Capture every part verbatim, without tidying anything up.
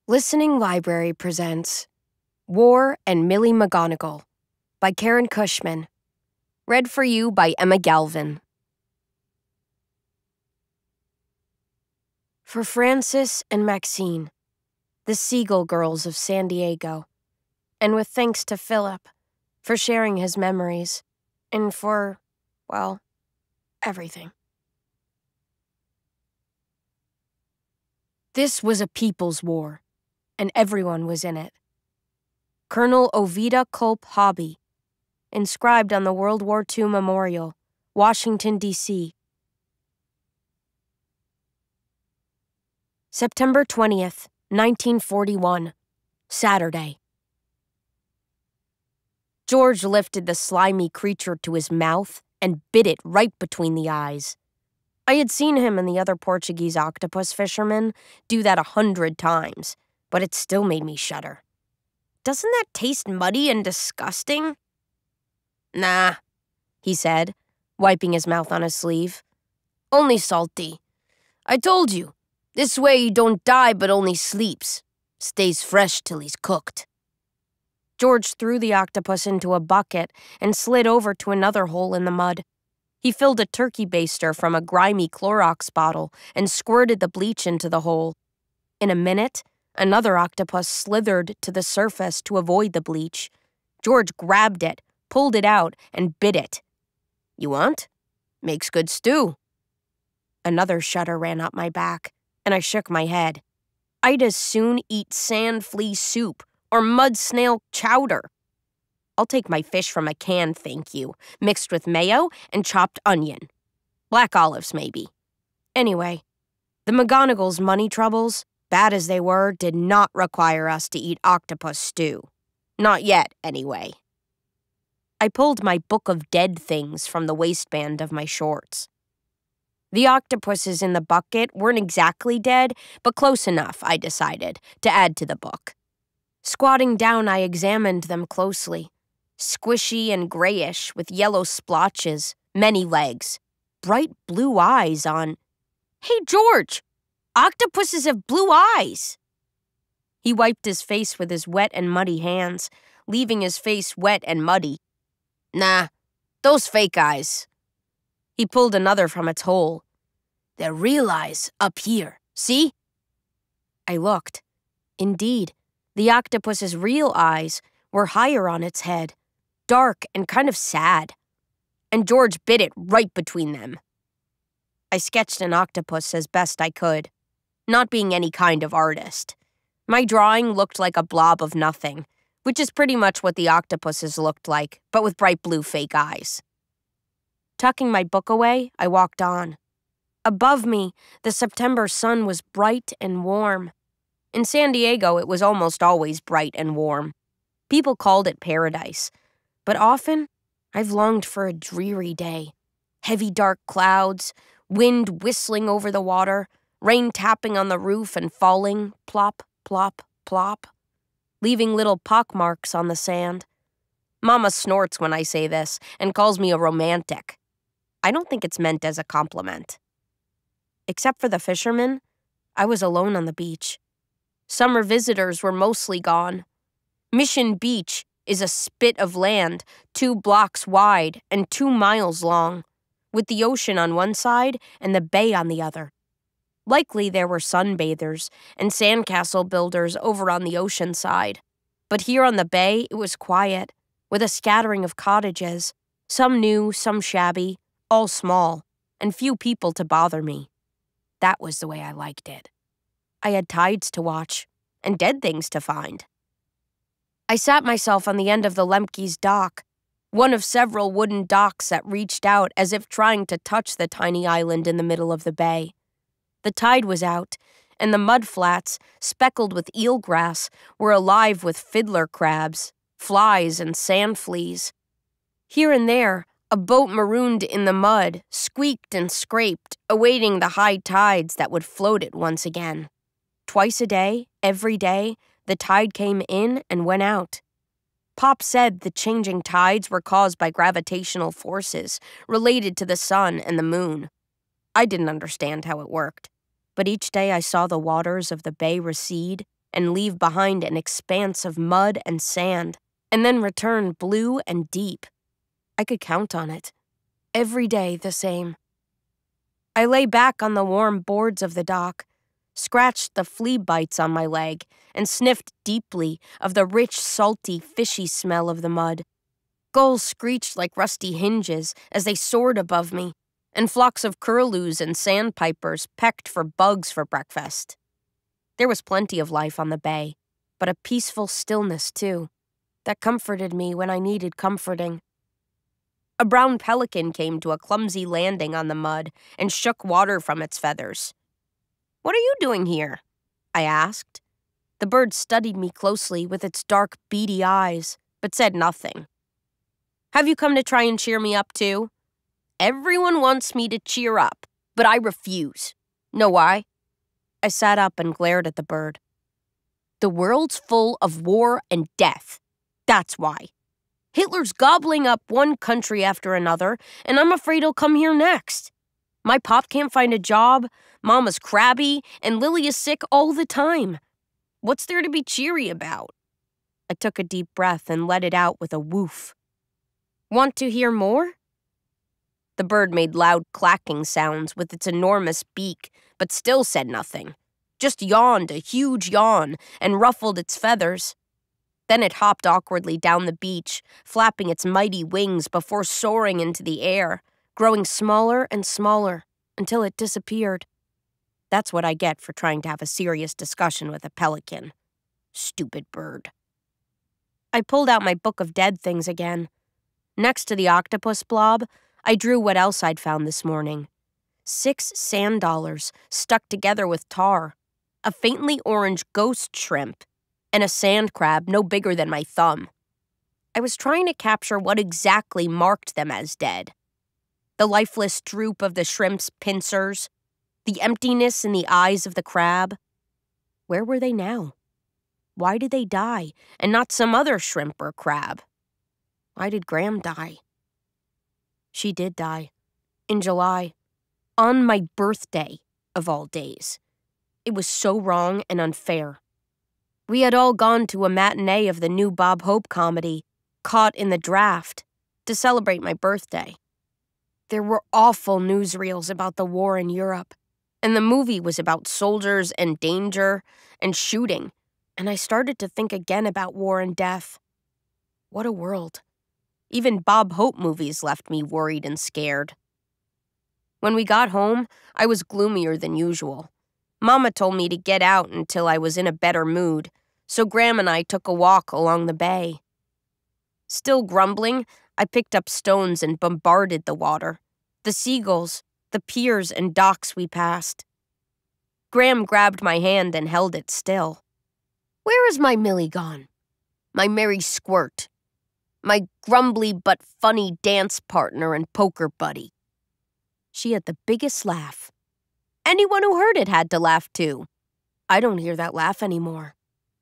Listening Library presents War and Millie McGonigle by Karen Cushman. Read for you by Emma Galvin. For Francis and Maxine, the Seagull Girls of San Diego, and with thanks to Philip for sharing his memories, and for, well, everything. This was a people's war, and everyone was in it. Colonel Ovida Culp Hobby, inscribed on the World War Two Memorial, Washington, D C September twentieth, nineteen forty-one, Saturday. George lifted the slimy creature to his mouth and bit it right between the eyes. I had seen him and the other Portuguese octopus fishermen do that a hundred times, but it still made me shudder. Doesn't that taste muddy and disgusting? Nah, he said, wiping his mouth on his sleeve. Only salty. I told you, this way he don't die but only sleeps. Stays fresh till he's cooked. George threw the octopus into a bucket and slid over to another hole in the mud. He filled a turkey baster from a grimy Clorox bottle and squirted the bleach into the hole. In a minute, another octopus slithered to the surface to avoid the bleach. George grabbed it, pulled it out, and bit it. You want? Makes good stew. Another shudder ran up my back, and I shook my head. I'd as soon eat sand flea soup or mud snail chowder. I'll take my fish from a can, thank you, mixed with mayo and chopped onion. Black olives, maybe. Anyway, the McGonigles' money troubles, bad as they were, did not require us to eat octopus stew. Not yet, anyway. I pulled my book of dead things from the waistband of my shorts. The octopuses in the bucket weren't exactly dead, but close enough, I decided, to add to the book. Squatting down, I examined them closely. Squishy and grayish, with yellow splotches, many legs, bright blue eyes on... Hey, George! Octopuses have blue eyes! He wiped his face with his wet and muddy hands, leaving his face wet and muddy. Nah, those fake eyes. He pulled another from its hole. They're real eyes up here, see? I looked. Indeed, the octopus's real eyes were higher on its head, dark and kind of sad. And George bit it right between them. I sketched an octopus as best I could, not being any kind of artist. My drawing looked like a blob of nothing, which is pretty much what the octopuses looked like, but with bright blue fake eyes. Tucking my book away, I walked on. Above me, the September sun was bright and warm. In San Diego, it was almost always bright and warm. People called it paradise, but often I've longed for a dreary day. Heavy dark clouds, wind whistling over the water, rain tapping on the roof and falling, plop, plop, plop, leaving little pockmarks on the sand. Mama snorts when I say this and calls me a romantic. I don't think it's meant as a compliment. Except for the fishermen, I was alone on the beach. Summer visitors were mostly gone. Mission Beach is a spit of land two blocks wide and two miles long, with the ocean on one side and the bay on the other. Likely there were sunbathers and sandcastle builders over on the ocean side, but here on the bay it was quiet, with a scattering of cottages, some new, some shabby, all small, and few people to bother me. That was the way I liked it. I had tides to watch, and dead things to find. I sat myself on the end of the Lemke's dock, one of several wooden docks that reached out as if trying to touch the tiny island in the middle of the bay. The tide was out, and the mud flats, speckled with eelgrass, were alive with fiddler crabs, flies, and sand fleas. Here and there, a boat marooned in the mud squeaked and scraped, awaiting the high tides that would float it once again. Twice a day, every day, the tide came in and went out. Pop said the changing tides were caused by gravitational forces related to the sun and the moon. I didn't understand how it worked, but each day I saw the waters of the bay recede, and leave behind an expanse of mud and sand, and then return blue and deep. I could count on it. Every day the same. I lay back on the warm boards of the dock, scratched the flea bites on my leg, and sniffed deeply of the rich, salty, fishy smell of the mud. Gulls screeched like rusty hinges as they soared above me, and flocks of curlews and sandpipers pecked for bugs for breakfast. There was plenty of life on the bay, but a peaceful stillness, too, that comforted me when I needed comforting. A brown pelican came to a clumsy landing on the mud and shook water from its feathers. "What are you doing here?" I asked. The bird studied me closely with its dark, beady eyes, but said nothing. "Have you come to try and cheer me up, too?" "Everyone wants me to cheer up, but I refuse. Know why?" I sat up and glared at the bird. "The world's full of war and death. That's why. Hitler's gobbling up one country after another, and I'm afraid he'll come here next. My pop can't find a job, Mama's crabby, and Lily is sick all the time. What's there to be cheery about?" I took a deep breath and let it out with a woof. "Want to hear more?" The bird made loud clacking sounds with its enormous beak, but still said nothing. Just yawned a huge yawn and ruffled its feathers. Then it hopped awkwardly down the beach, flapping its mighty wings before soaring into the air, growing smaller and smaller until it disappeared. That's what I get for trying to have a serious discussion with a pelican. Stupid bird. I pulled out my book of dead things again. Next to the octopus blob, I drew what else I'd found this morning. Six sand dollars stuck together with tar, a faintly orange ghost shrimp, and a sand crab no bigger than my thumb. I was trying to capture what exactly marked them as dead. The lifeless droop of the shrimp's pincers, the emptiness in the eyes of the crab. Where were they now? Why did they die, and not some other shrimp or crab? Why did Gram die? She did die. In July. On my birthday, of all days. It was so wrong and unfair. We had all gone to a matinee of the new Bob Hope comedy, Caught in the Draft, to celebrate my birthday. There were awful newsreels about the war in Europe, and the movie was about soldiers and danger and shooting, and I started to think again about war and death. What a world. Even Bob Hope movies left me worried and scared. When we got home, I was gloomier than usual. Mama told me to get out until I was in a better mood, so Gram and I took a walk along the bay. Still grumbling, I picked up stones and bombarded the water, the seagulls, the piers and docks we passed. Gram grabbed my hand and held it still. "Where is my Millie gone? My merry squirt. My grumbly but funny dance partner and poker buddy." She had the biggest laugh. Anyone who heard it had to laugh too. I don't hear that laugh anymore.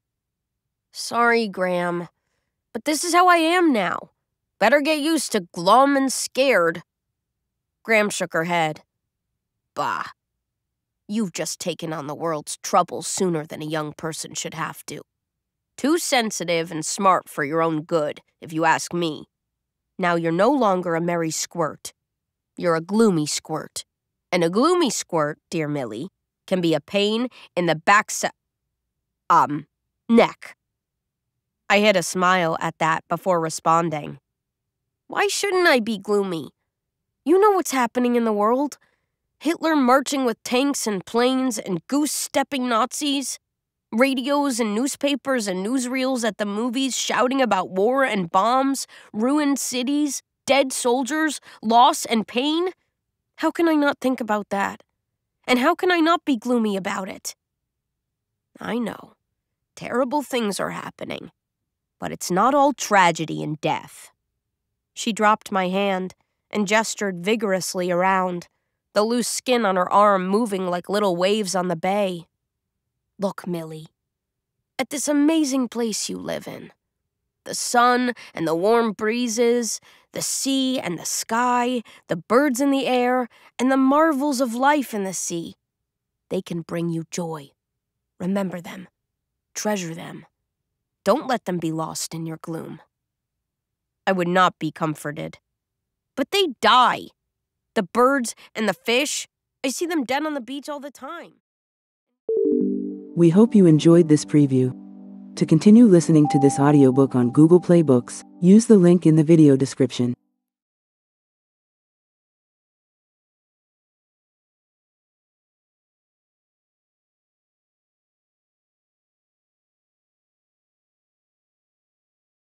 "Sorry, Gram, but this is how I am now. Better get used to glum and scared." Gram shook her head. "Bah. You've just taken on the world's troubles sooner than a young person should have to. Too sensitive and smart for your own good, if you ask me. Now you're no longer a merry squirt. You're a gloomy squirt. And a gloomy squirt, dear Millie, can be a pain in the backside, um, neck." I hid a smile at that before responding. "Why shouldn't I be gloomy? You know what's happening in the world. Hitler marching with tanks and planes and goose-stepping Nazis. Radios and newspapers and newsreels at the movies shouting about war and bombs, ruined cities, dead soldiers, loss and pain. How can I not think about that? And how can I not be gloomy about it? I know. Terrible things are happening. But it's not all tragedy and death." She dropped my hand and gestured vigorously around, the loose skin on her arm moving like little waves on the bay. "Look, Millie, at this amazing place you live in. The sun and the warm breezes, the sea and the sky, the birds in the air, and the marvels of life in the sea. They can bring you joy. Remember them. Treasure them. Don't let them be lost in your gloom. I would not be comforted. But they die. The birds and the fish, I see them dead on the beach all the time. We hope you enjoyed this preview. To continue listening to this audiobook on Google Play Books, use the link in the video description.